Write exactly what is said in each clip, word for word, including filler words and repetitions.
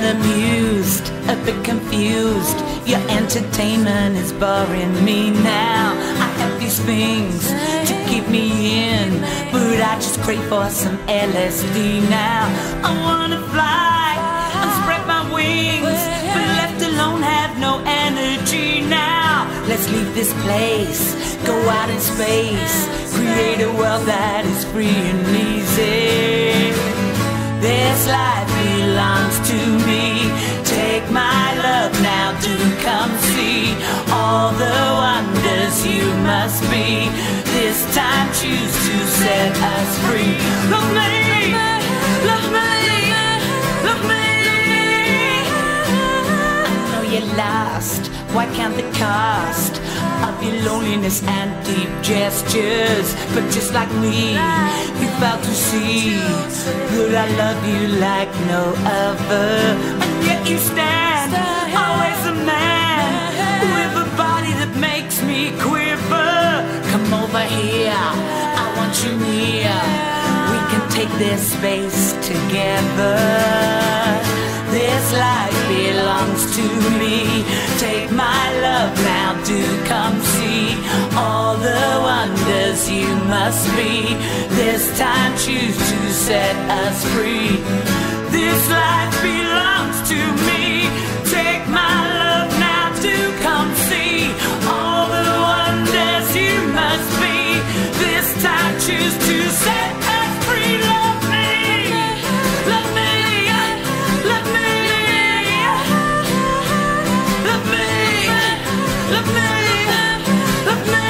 amused, a bit confused. Your entertainment is boring me now. I have these things to keep me in, but I just crave for some L S D now. I wanna fly and spread my wings, but left alone have no energy now. Let's leave this place, go out in space, create a world that is free and easy. This life belongs to me. Take my love now, do come see all the wonders you must be. This time choose to set us free. Love me, love me, love me. I know you're lost, why can't the cost of your loneliness and deep gestures? But just like me, you failed to see that I love you like no other. And yet you stand, always a man, with a body that makes me quiver. Come over here, I want you near. We can take this space together. This life belongs to me. Take my love now, do come see all the wonders you must be. This time choose to set us free. This life belongs to me. Take my love now, do come see all the wonders you must be. This time choose to set us free. Love me, love me, love me, love me, love me, love me.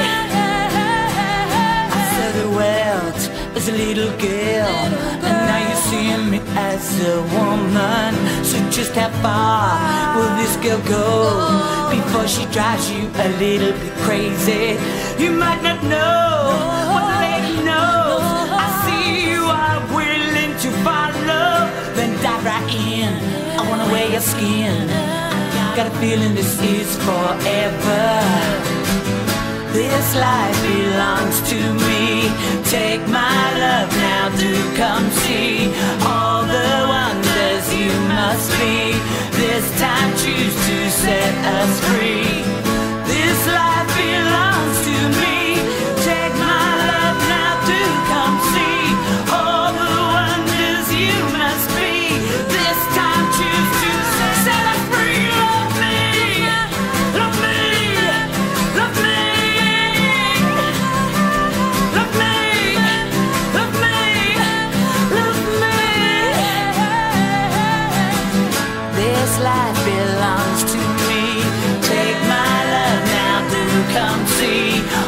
I saw the world as a little girl, and now you're seeing me as a woman. So just how far will this girl go before she drives you a little bit crazy? You might not know what the lady knows. I see you are willing to follow, then dive right in. I wanna wear your skin. Got a feeling this is forever. This life belongs to me. Take my love now, do come see all the wonders you must be. This time choose to set us free. This life belongs to me. Take my love now, do come see all the wonders you must be. This time choose to set us free. Love me, love me, love me. This life belongs to me. Take my love now, do come see